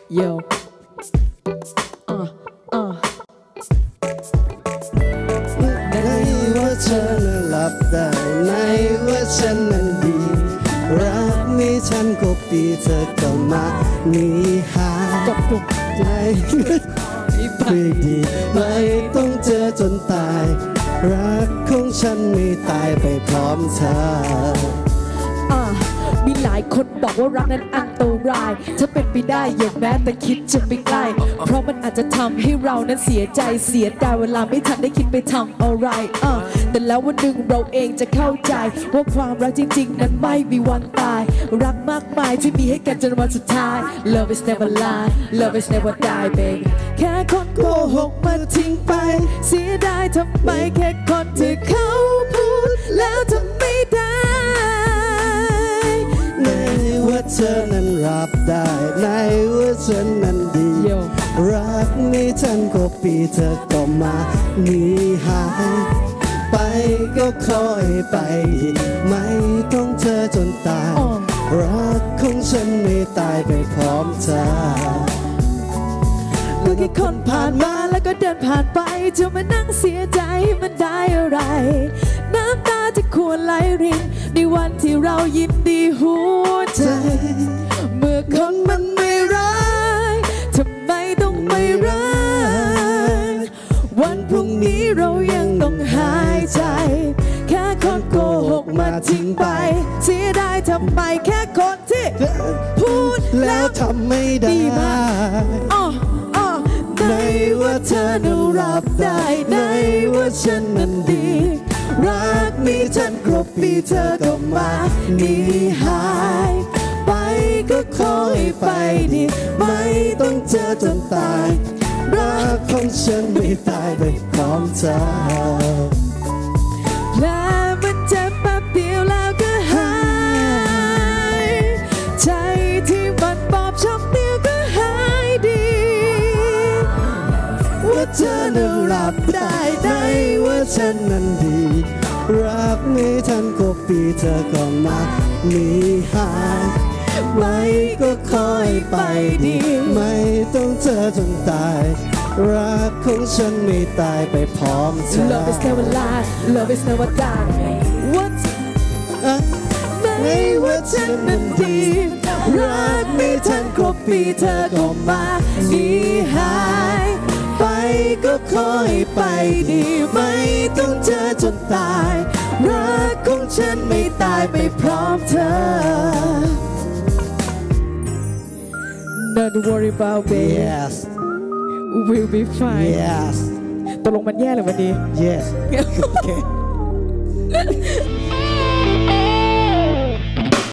โยในว่าเธอนั้นหลับได้ในว่าฉันนั้นดีรักนี้ฉันก็ปีเธอก็มาหนีหายกับปลุกใจไม่ดีไม่ต้องเจอจนตายรักของฉันไม่ตายไปพร้อมเธอมีหลายคนบอกว่ารักนั้นอันตรายถ้าเป็นไปได้อย่าแม้แต่คิดจะไปใกล้เพราะมันอาจจะทำให้เรานั้นเสียใจเสียดายเวลาไม่ทันได้คิดไปทำอะไรแต่แล้ววันหนึ่งเราเองจะเข้าใจว่าความรักจริงๆนั้นไม่มีวันตายรักมากมายที่มีให้กันจนวันสุดท้าย Love is never lie Love is never die baby แค่คนโกหกมาทิ้งไปเสียดายทำไมแค่คนที่เขาพูดแล้วทำไม่ได้ว่าเธอนั้นรับได้ในว่าฉันนั้นดีรักนี้ฉันก็ปีเธอก็มาหนีหายไปก็คอยไปไม่ต้องเธอจนตายรักของฉันไม่ตายไปพร้อมเธอก็แค่คนผ่านมาแล้วก็เดินผ่านไปจะมานั่งเสียใจมันได้อะไรน้ำตาที่ควรไหลรินในวันที่เรายินดีหัวใจเมื่อคนมันไม่ร้ายทำไมต้องไม่ร้ายวันพรุ่งนี้เรายังต้องหายใจแค่คนโกหกมาทิ้งไปเสียดายทำไมแค่คนที่พูดแล้วทำไม่ได้ในว่าเธอนั้นรับได้ในว่าฉันนั้นดีรักนี้ฉันครบปีเธอก็มาหนีหายไปก็ขอให้ไปดีไม่ต้องเจอจนตายรักของฉันไม่ตายไปพร้อมเธอและมันเจ็บแป๊บเดียวแล้วก็หายใจที่มันบอบช้ำเดียวก็หายดีว่าเธอนั้นรับได้ได้ว่าฉันนั้นดีรักนี้ฉันก็ปีเธอก็มาหนีหายไม่ก็คอยไปดีไม่ต้องเจอจนตายรักของฉันไม่ตายไปพร้อมเธอ Love is never lie Love is never die What ไม่ว่าฉันนั้นดีรักนี้ฉันก็ปีเธอก็มาหนีหายไปก็คอยไปดีไม่ต้องเจอจนตายรักของฉันไม่ตายไปพร้อมเธอ Don't worry about me Yes We'll be fine Yes ตกลงมันแย่หรือวันนี้ Yes Okay